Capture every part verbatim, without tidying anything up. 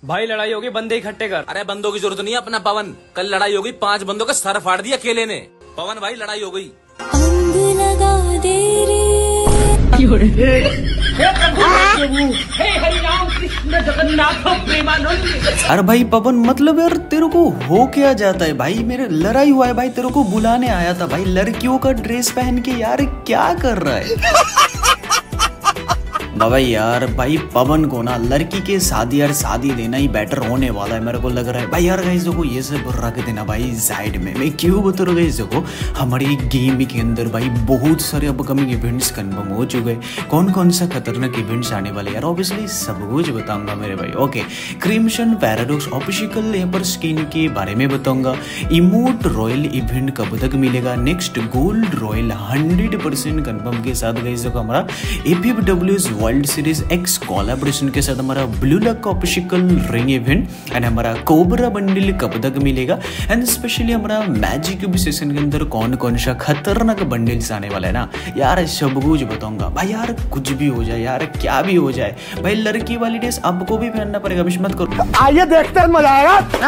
भाई लड़ाई होगी, बंदे इकट्ठे कर। अरे बंदों की जरूरत नहीं है अपना पवन, कल लड़ाई होगी, पांच बंदों का सर फाड़ दिया अकेले ने। पवन भाई लड़ाई हो गई। अंग लगा दे रे। अरे भाई पवन, मतलब यार तेरे को हो क्या जाता है भाई? मेरे लड़ाई हुआ है भाई, तेरे को बुलाने आया था भाई, लड़कियों का ड्रेस पहन के यार क्या कर रहा है? बाबा यार भाई पवन को ना लड़की के शादी यार शादी देना ही बेटर होने वाला है मेरे को लग रहा है भाई। यार गाइस देखो ये सब रख देना भाई साइड में। मैं क्यों बता रहा हूँ गाइस, देखो हमारी गेम के अंदर भाई बहुत सारे अपकमिंग इवेंट्स कंफर्म हो चुके हैं। कौन कौन सा खतरनाक इवेंट्स आने वाले यार ऑब्वियसली सब कुछ बताऊंगा मेरे भाई। ओके, क्रिम्सन पैराडॉक्स ऑफिशियल यहाँ पर स्किन के बारे में बताऊंगा। इमोट रॉयल इवेंट कब तक मिलेगा? Next gold royale hundred percent confirm के साथ गाइस देखो हमारा APWS world series X collaboration के साथ हमारा Blue Lock official ring event and हमारा कोबरा बंडल कब तक मिलेगा एंड स्पेशली हमारा मैजिक क्यूब सेशन के अंदर कौन कौन सा खतरनाक बंडल्स आने वाला है ना यार सब कुछ बताऊंगा भाई। यार कुछ भी हो जाए यार, क्या भी हो जाए भाई, लड़की वाली ड्रेस आपको भी पहनना पड़ेगा, मिस मत करो। आइए देखते हैं, मजा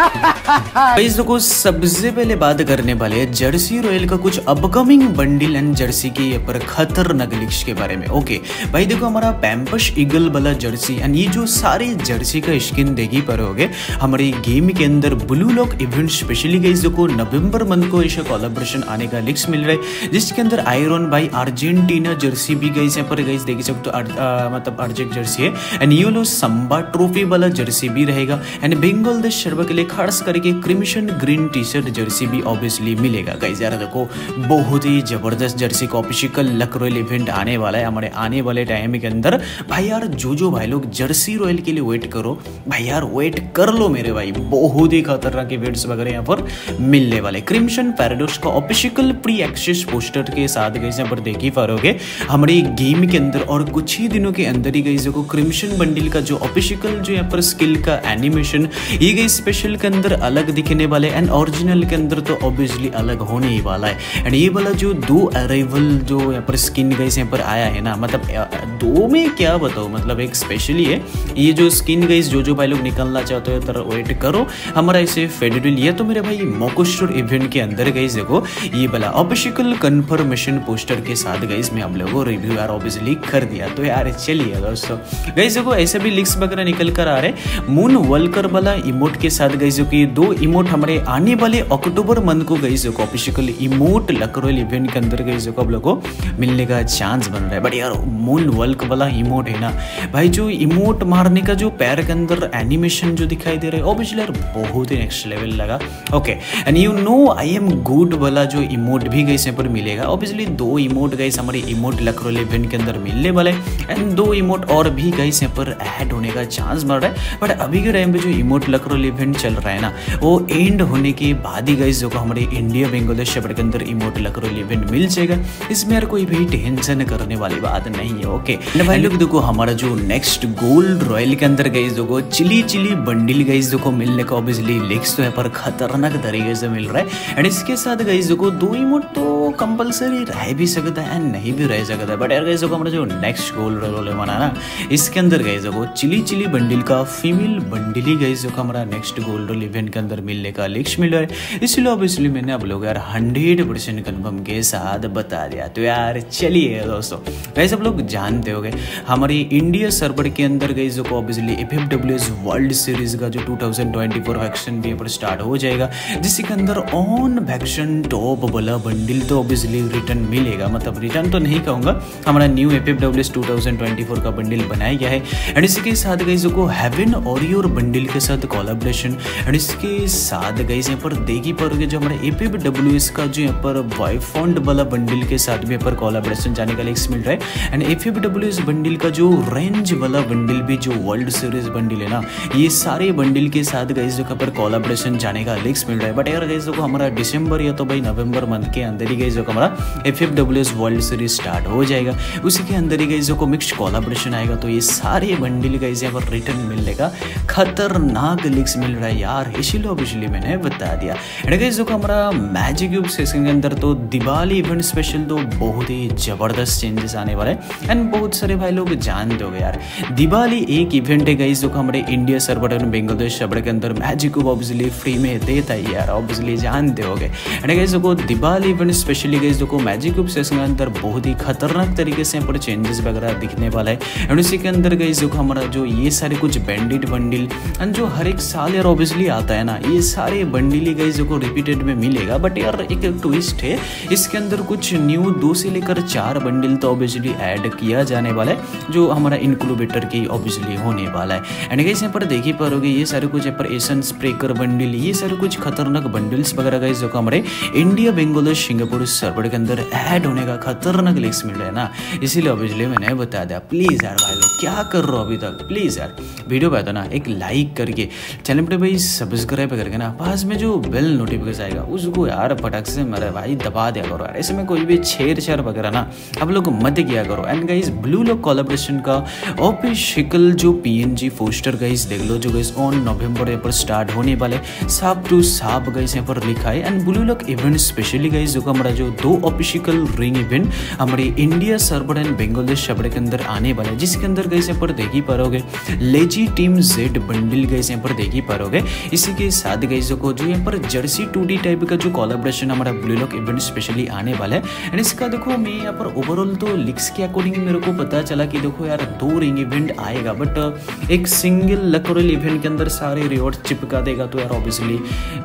आएगा। देखो सबसे पहले बात करने वाले हैं जर्सी रॉयल का कुछ अपकमिंग बंडल एंड जर्सी के ऊपर खतरनाक लिक्स के बारे में। ओके भाई देखो हमारा पैम्पश ईगल वाला जर्सी एंड ये जो सारे जर्सी का स्किन देखी पर होगे हमारी गेम के अंदर Blue Lock event specially guys देखो नवंबर मंथ को ऐसा कोलैबोरेशन आने का लिक्स मिल रहा है जिसके अंदर आयरन भाई अर्जेंटीना जर्सी भी गाइस यहाँ पर गाइस देख सकते हो, मतलब अर्जेंट जर्सी है एंड ये लो संबा ट्रॉफी वाला जर्सी भी रहेगा एंड बंगाल देश शर्मा के लिए खास करके crimson green T shirt jersey भी ऑब्वियसली मिलेगा गाइस। यार देखो बहुत ही जबरदस्त जर्सी का ऑफिशियल लक रॉयल इवेंट आने वाला है हमारे आने वाले टाइम के अंदर भाई। यार जो जो भाई लोग जर्सी रॉयल के लिए वेट करो भाई, यार वेट कर लो मेरे भाई, बहुत ही खतरनाक इवेंट्स वगैरह यहाँ पर मिलने वाले। क्रिम्सन पैराडॉक्स का ऑफिशियल प्री एक्सेस पोस्टर के साथ गाइस यहाँ पर देखी पाओगे हमारी गेम के अंदर और कुछ ही दिनों के अंदर ही गाइस देखो क्रिम्सन बंडल का जो ऑफिशियल जो यहाँ पर स्किल का एनिमेशन ये गाइस स्पेशल के अंदर अलग दिखने वाले एंड ओरिजिनल के अंदर तो ऑब्वियसली अलग होने ही वाला है। एंड ये वाला जो दो अराइवल जो यहाँ पर स्किन गाइस यहाँ पर आया है ना, मतलब दो में क्या बताओ, मतलब एक स्पेशली है ये जो स्किन गाइस जो जो भाई लोग निकलना चाहते हो तो वेट करो हमारा इसे फेडरल ये तो मेरे भाई मोकोश्योर इवेंट के अंदर गाइस देखो ये वाला ऑफिशियल कंफर्मेशन पोस्टर के साथ गाइस मैं आप लोगों को रिव्यू यार ऑब्वियसली कर दिया। तो यार चलिए दोस्तों गाइस देखो ऐसे भी लिंक्स वगैरह निकल कर आ रहे मून वॉल्कर वाला इमोट के साथ गाइस देखो ये दो इमोट हमारे आने वाले अक्टूबर मंथ को गाइस देखो official emote luck royale event के अंदर गाइस देखो आप लोगों को मिलने का चांस बन रहा है। बट यार मून वॉल्क वाला इमोट है ना भाई, जो इमोट मारने का जो पैर के अंदर एनिमेशन जो दिखाई दे रहा है ऑब्वियसली यार बहुत ही नेक्स्ट लेवल लगा। Okay and you know I am good वाला जो इमोट भी गाइस यहाँ पर मिलेगा ऑब्वियसली दो इमोट गाइस हमारे इमोट लक रॉयल इवेंट के अंदर मिलने वाले एंड दो इमोट और भी गाइस यहाँ पर ऐड होने का चांस बढ़ रहा है। बट अभी के टाइम पे जो इमोट लक रॉयल इवेंट चल रहा है ना वो एंड होने के बाद ही गाइस जो हमारे इंडिया बांग्लादेश शब्द के अंदर इमोट लक रॉयल इवेंट मिल जाएगा, इसमें यार कोई भी टेंशन करने वाली बात नहीं है। ओके भाई लोग देखो हमारा जो नेक्स्ट गोल्ड रॉयल के अंदर गाइस देखो चिली चिली बंडल गाइस देखो मिलने का ऑब्वियसली लिंक्स तो यहाँ पर खतरनाक तरीके से मिल रहा है एंड इसके साथ गाइस देखो दो इमोट तो कंपलसरी रह भी सकता है एंड नहीं भी रह सकता है। बट यार गाइस देखो हमारा जो नेक्स्ट गोल्ड रॉयल बना ना इसके अंदर गाइस देखो चिली चिली बंडल का फीमेल बंडल ही गाइस देखो हमारा नेक्स्ट गोल्ड रॉयल इवेंट के अंदर मिलने का लिंक्स मिल रहा है, इसलिए ऑब्वियसली मैंने आप लोग यार हंड्रेड परसेंट कन्फर्म के साथ बता दिया। तो यार चलिए दोस्तों गाइस आप लोग जानते हो हमारी इंडिया सर्वर के अंदर गाइस जो ऑब्वियसली एफएफडब्ल्यूएस वर्ल्ड सीरीज का जो two thousand twenty four vacation भी पर स्टार्ट हो जाएगा जिसके अंदर ऑन वैक्शन टॉप वाला बंडल तो ऑब्वियसली रिटर्न मिलेगा, मतलब रिटर्न तो नहीं कहूंगा, हमारा new FFWS two thousand twenty four का बंडल बनाया गया है एंड इसके साथ गाइस जो हेवन ऑरियोर बंडल के साथ कोलैबोरेशन एंड इसके साथ गाइस यहाँ पर देखी पाओगे जो हमारे एफएफडब्ल्यूएस का जो यहाँ पर वाइफॉन्ड वाला बंडल के साथ भी यहाँ पर कोलैबोरेशन जाने का लिंक्स मिल रहा है एंड एफएफडब्ल्यूएस बंडल का जो रेंज वाला बंडल भी जो वर्ल्ड सीरीज बंडल है ना ये सारे बंडल के साथ गाइस जो पर कोलैबोरेशन जाने का लिंक्स मिल रहा है। बट यार गाइस जो हमारा दिसंबर या तो भाई नवंबर मंथ के अंदर ही गाइस जो हमारा एफएफडब्ल्यूएस वर्ल्ड सीरीज स्टार्ट हो जाएगा, उसी के अंदर ही गाइस जो मिक्स कोलैबोरेशन आएगा तो ये सारे बंडल गाइस यहाँ पर रिटर्न मिलने का खतरनाक लिंक्स मिल रहा है यार। इसीलिए ऑब्वियसली मैंने बता दिया। एंड गाइस देखो हमारा मैजिक क्यूब सेशन के अंदर तो दिवाली इवेंट स्पेशल तो बहुत ही जबरदस्त चेंजेस आने वाले हैं एंड बहुत सारे भाई लोग जानते हो यार दिवाली एक इवेंट है गाइस जो हमारे India server and Bangladesh server के अंदर मैजिक क्यूब ऑब्वियसली फ्री में देता है यार, ऑब्वियसली जानते होगे। एंड गाइस देखो दिवाली इवेंट स्पेशली गाइस देखो मैजिक क्यूब सेशन के अंदर बहुत ही खतरनाक तरीके से यहाँ पर चेंजेस वगैरह दिखने वाला है। एंड उसी के अंदर गाइस देखो हमारा जो ये सारे कुछ बैंडिट बंडल एंड जो हर एक साल यार ऑब्वियसली आता है ना, ये सारे बंडल ही गाइस देखो रिपीटेड में मिलेगा। बट यार एक ट्विस्ट है, इसके अंदर कुछ न्यू दो से लेकर चार बंडल तो ऑब्वियसली ऐड किया जाने वाला है जो हमारा इनक्यूबेटर की ऑब्वियसली होने वाला है। एंड गाइस यहाँ पर देख ही पाओगे ये सारे कुछ यहाँ पर एसन स्प्रेकर बंडल, ये सारे कुछ खतरनाक बंडल्स वगैरह गाइस जो हमारे इंडिया बांग्लादेश सिंगापुर सर्वर के अंदर ऐड होने का खतरनाक लिंक्स मिल रहा है ना, इसीलिए ऑब्वियसली मैंने बता दिया। प्लीज यार भाई लोग क्या कर रहे हो अभी तक, प्लीज यार वीडियो पे ना एक लाइक करके चैनल पे भाई सब्सक्राइब करके ना पास में जो बेल नोटिफिकेशन आएगा उसको यार फटक से मेरे भाई दबा दिया करो यार। ऐसे में कोई भी छेड़छाड़ वगैरह ना आप लोग मत किया करो। And guys Blue Lock collaboration का ऑफिशियल जो पीएनजी पोस्टर गाइस देख लो जो गाइस ऑन नवंबर यहाँ पर स्टार्ट होने वाले साफ टू साफ गाइस यहाँ पर लिखा है। And Blue Lock event specially guys जो हमारा जो दो ऑफिशियल रिंग इवेंट हमारे India server and Bangladesh server के अंदर आने वाला है, जिसके अंदर गाइस यहाँ पर देख ही पाओगे lazy team Z bundle guys यहाँ पर देख ही पाओगे। इसी के साथ गाइस को जो यहाँ पर जर्सी टू डी टाइप का जो कोलैबोरेशन हमारा ब्लू लॉक इवेंट स्पेशली आने वाला है। एंड इसका देखो मैं यहाँ पर ओवरऑल तो लिक्स के अकॉर्डिंग मेरे को पता चला कि देखो यार दो रिंग इवेंट आएगा, बट एक सिंगल लकोरल इवेंट के अंदर सारे रिवॉर्ड चिपका देगा तो यार ऑब्वियसली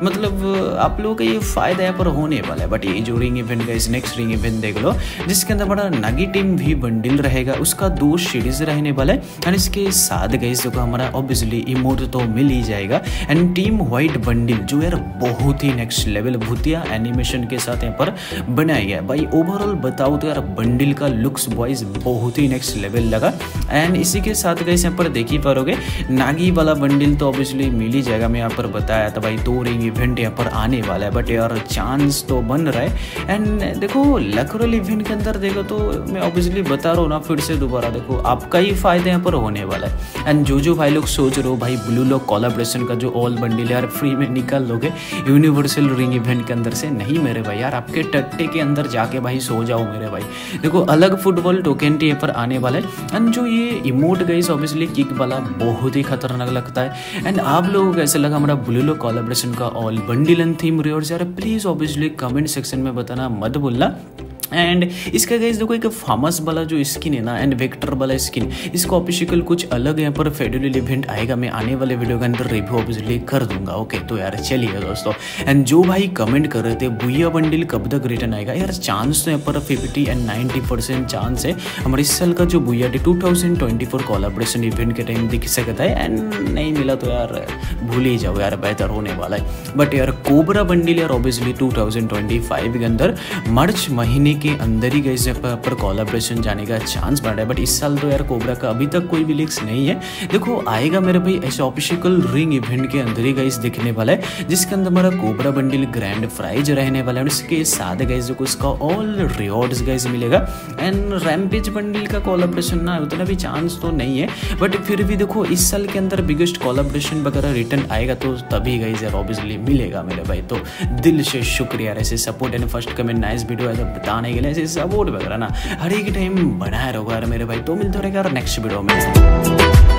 मतलब आप लोगों का ये फायदा यहाँ पर होने वाला है। बट ये जो रिंग इवेंट का इस नेक्स्ट रिंग इवेंट देख लो जिसके अंदर बड़ा नागी टीम भी बंडल रहेगा, उसका दो सीरीज रहने वाला है। एंड इसके साथ गाइस देखो हमारा ऑब्वियसली इमोट तो मिल ही जाएगा। एंड टीम व्हाइट बंडल जो यार बहुत ही नेक्स्ट लेवल भूतिया एनिमेशन के साथ यहाँ पर बनाया गया भाई। ओवरऑल बताओ तो यार बंडल का लुक्स वाइज बहुत ही नेक्स्ट लेवल लगा। एंड इसी के साथ गाइस यहाँ पर देख ही पाओगे नागी वाला बंडल तो ऑब्वियसली मिल ही जाएगा। मैं यहाँ पर बताया था भाई दो रिंग इवेंट यहाँ पर आने वाला है, बट यार चांस तो बन रहा है। एंड देखो लकोरल इवेंट के अंदर देखो तो मैं ऑब्वियसली बता रहा हूँ ना फिर से दोबारा देखो आपका ही फायदा यहाँ पर होने वाला है। एंड जो जो भाई लोग सोच रहे हो भाई ब्लू लॉक कोलैबोरेशन का जो ऑल बंडल यार फ्री में निकाल लोगे यूनिवर्सल रिंग इवेंट के अंदर से, नहीं मेरे भाई यार आपके टट्टे के अंदर जाके भाई सो जाओ मेरे भाई। देखो अलग फुटबॉल टोकन टी पर आने वाला है। एंड जो ये इमोट गाइस ऑब्वियसली किक वाला बहुत ही खतरनाक लगता है। एंड आप लोगों को कैसे लगा हमारा ब्लू लॉक कोलैबोरेशन का all bundle and theme rewards यार प्लीज ऑब्वियसली कमेंट सेक्शन में बताना मत भूलना। एंड इसका गाइस देखो एक फेमस वाला जो स्किन है ना एंड वेक्टर वाला स्किन, इसको ऑफिशियल कुछ अलग यहाँ पर फेडरल इवेंट आएगा, मैं आने वाले वीडियो के अंदर रिव्यू ऑब्वियसली कर दूंगा। ओके तो यार चलिए दोस्तों। एंड जो भाई कमेंट कर रहे थे बुया बंडल कब तक रिटर्न आएगा, यार चांस तो यहाँ पर fifty and ninety percent chance है हमारे इस साल का जो booyah T two thousand twenty four collaboration event के टाइम दिख सकता है। एंड नहीं मिला तो यार भूल ही जाओ यार, बेहतर होने वाला है। बट यार कोबरा बंडल यार obviously two thousand twenty five के अंदर मार्च महीने के अंदर ही गई पर कोलैबोरेशन जाने का चांस बढ़ रहा है। बट इस साल तो यार कोबरा का अभी तक कोई भी लिंक्स नहीं है। देखो आएगा मेरे भाई ऐसे ऑफिशियल रिंग इवेंट के अंदर ही गाइस दिखने वाला है, जिसके अंदर हमारा कोबरा बंडल ग्रैंड प्राइज रहने वाला है। उसके साथ गाइस जो उसका ऑल रिवॉर्ड्स गाइस मिलेगा। एंड रैम्पेज बंडल का कोलैबोरेशन ना उतना भी चांस तो नहीं है, बट फिर भी देखो इस साल के अंदर बिगेस्ट कोलैबोरेशन वगैरह रिटर्न आएगा तो तभी गाइस यार ऑब्वियसली मिलेगा मेरे भाई। तो दिल से शुक्रिया ऐसे support and first comment nice video ऐसा बताने के लिए, ऐसे सपोर्ट वगैरह ना हर एक टाइम बनाए रहोगा यार मेरे भाई। तो मिलते रहेगा नेक्स्ट वीडियो में।